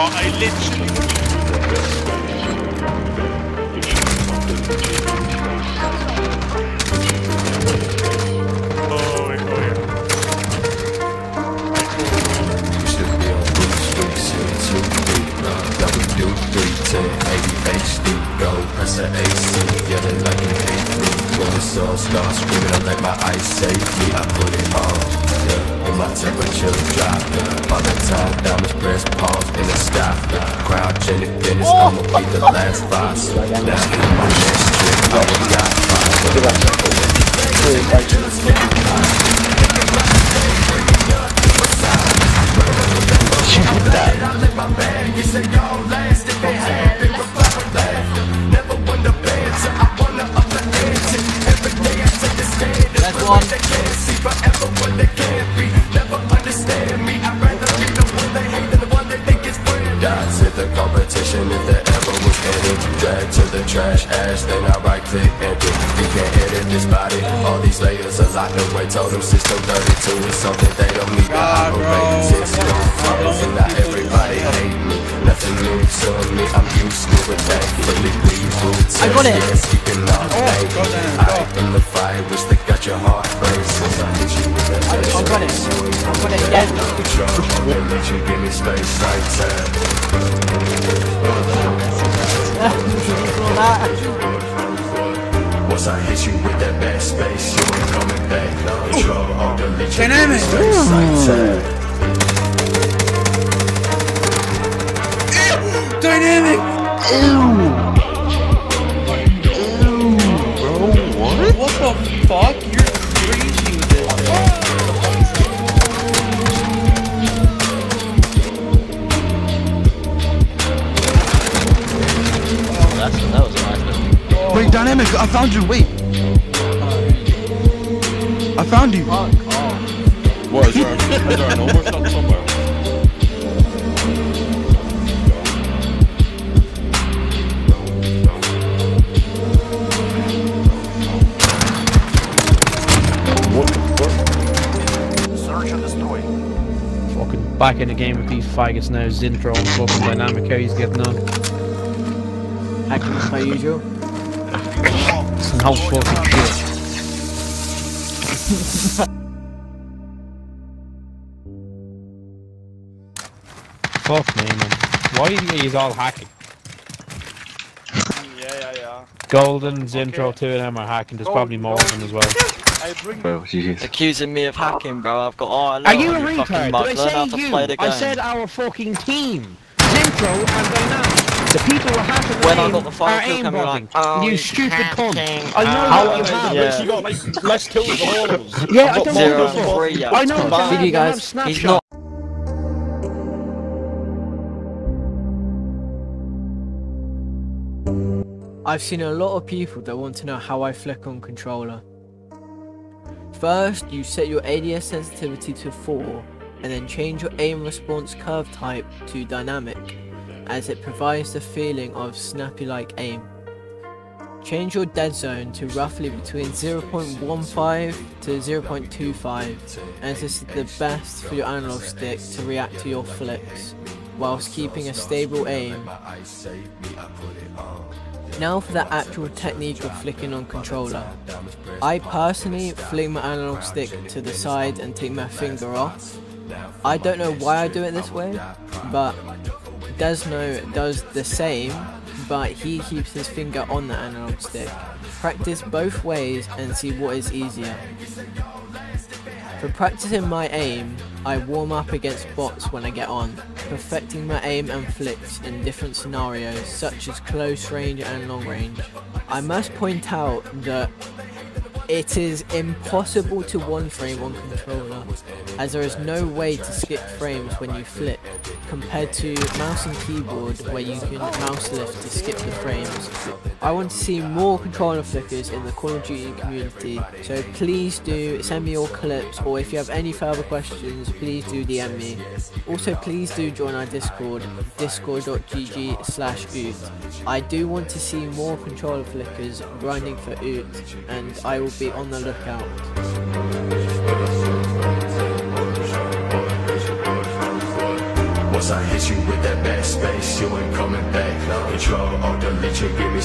I literally... HD, go, press the AC, yelling like you hate me. When the sun starts screaming, I let my eyes save me. I put it on, yeah, and my temperature drop. By the time diamonds press pause in the sky, cryogenic finish, I'ma be the last five. So now, my next trick, I will not the competition, if there ever was any, drag to the trash ash, then I right click enter. You can't edit this body, all these layers are locked away. Told them system 32 is something they don't need to operate. System froze and not everybody hate me. Nothing new to me, I'm used to it. Thankfully reboot. I got it. Yes, you can all hate me. I in the fire, wish they got your heart racing. I hit you with that. I got it. I got it. Yeah. Let you give me space, right time. Once I hit you with that bad space, you ain't coming back. Control all the let you give me space, right time. Dynamic! Bro, what? What the fuck? You're crazy with this. That was nice. Wait, dynamic! I found you. Wait. I found you. What is there an overshot somewhere? Fucking back in the game with these faggots now. Zintro and fucking dynamic. How he's getting on? Hacking as per usual. Some whole fucking shit. Fuck me, man. Why are you all hacking? Yeah. Golden, Zintro, two of them are hacking. There's probably more of them as well. Bro, jeez. Accusing me of hacking, bro. I've got. Oh, Are you a retard? Did I say you? I said our fucking team. Zintro and Dynamic. The people who are hacking when I aim got the fire are kill camera, aimbotting. like, oh, you stupid cunt. I know what you have. Yeah. You got like less kills than all of us. Yeah, I don't Zero want and to. three, yeah. I know what Video you have. guys. He's not. I've seen a lot of people that want to know how I flick on controller. First, you set your ADS sensitivity to 4 and then change your aim response curve type to dynamic, as it provides the feeling of snappy like aim. Change your dead zone to roughly between 0.15 to 0.25, as this is the best for your analog stick to react to your flicks, whilst keeping a stable aim. Now for the actual technique of flicking on controller. I personally fling my analog stick to the side and take my finger off. I don't know why I do it this way, but Desno does the same, but he keeps his finger on the analog stick. Practice both ways and see what is easier. For practicing my aim, I warm up against bots when I get on, perfecting my aim and flicks in different scenarios such as close range and long range. I must point out that it is impossible to one frame on controller, as there is no way to skip frames when you flick, compared to mouse and keyboard where you can mouse lift to skip the frames. I want to see more controller flickers in the Call of Duty community, so please do send me your clips, or if you have any further questions, please do DM me. Also please do join our Discord, discord.gg/oot. I do want to see more controller flickers grinding for oot, and I will be on the lookout. Once I hit hit you with that backspace, you ain't coming back. Control, delete you, give me